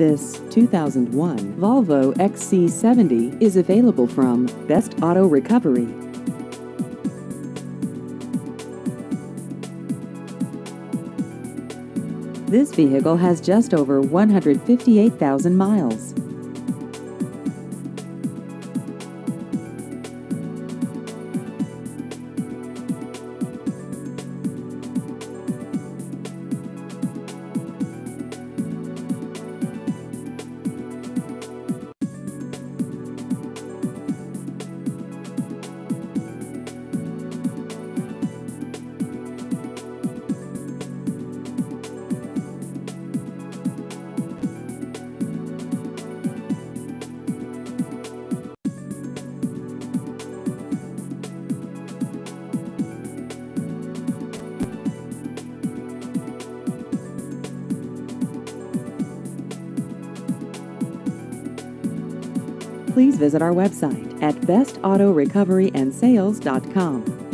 This 2001 Volvo XC70 is available from Best Auto Recovery. This vehicle has just over 158,000 miles. Please visit our website at bestautorecoveryandsales.com.